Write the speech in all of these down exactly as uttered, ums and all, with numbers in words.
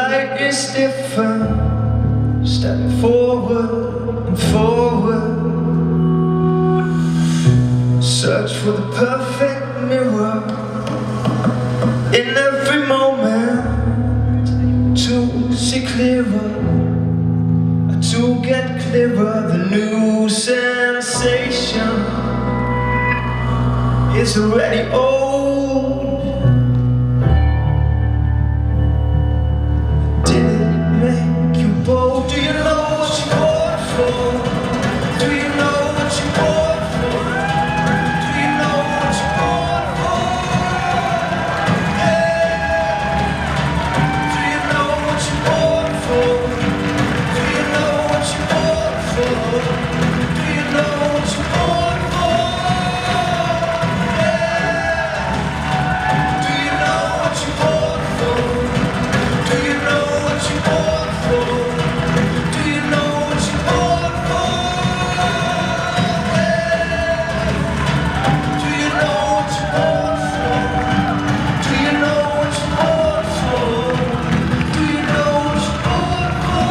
light is different, stepping forward and forward. Search for the perfect mirror in every moment to see clearer, to get clearer. The new sensation is already old. Did it make you bold? Do you know what you fought for? Do you know what you fought for? Do you know what you fought for? Yeah. Do you know what you fought for? Do you know what you fought for? Do you know what you fought for? Yeah. Do you know what you fought for? Do you know what you fought for? Do you know what you fought for? Yeah. Do you know what you fought for? Do you know what you fought for? Do you know what you fought for?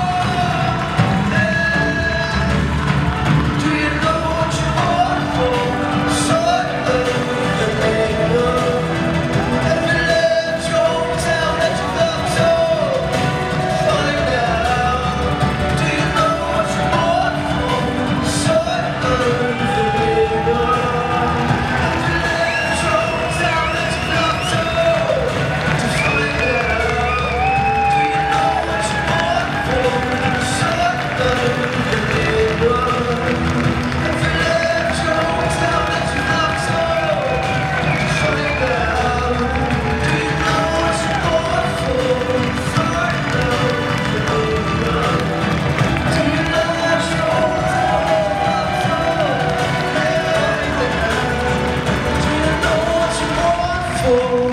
Yeah. Do you know what you fought for? So have you left your hometown that you love so? Find out. Do you know what you fought for? So have you left your hometown that you love so? To find out. Do you know what you fought for? So have you left your hometown that you love so? Find out. Do you know what you fought for? Find out. Do you know what you fought for? Do you know what you fought for?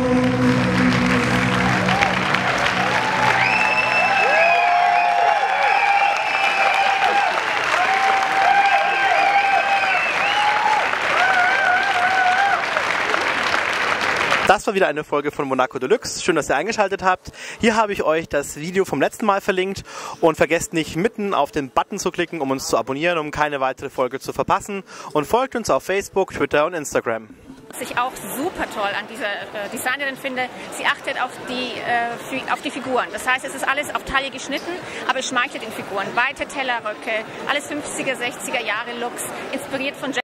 Das war wieder eine Folge von Monaco Deluxe. Schön, dass ihr eingeschaltet habt. Hier habe ich euch das Video vom letzten Mal verlinkt und vergesst nicht, mitten auf den Button zu klicken, um uns zu abonnieren, um keine weitere Folge zu verpassen, und folgt uns auf Facebook, Twitter und Instagram. Was ich auch super toll an dieser äh, Designerin finde, sie achtet auf die, äh, Fi- auf die Figuren. Das heißt, es ist alles auf Taille geschnitten, aber es schmeichelt den Figuren. Weite Tellerröcke, alles fünfziger, sechziger Jahre Looks, inspiriert von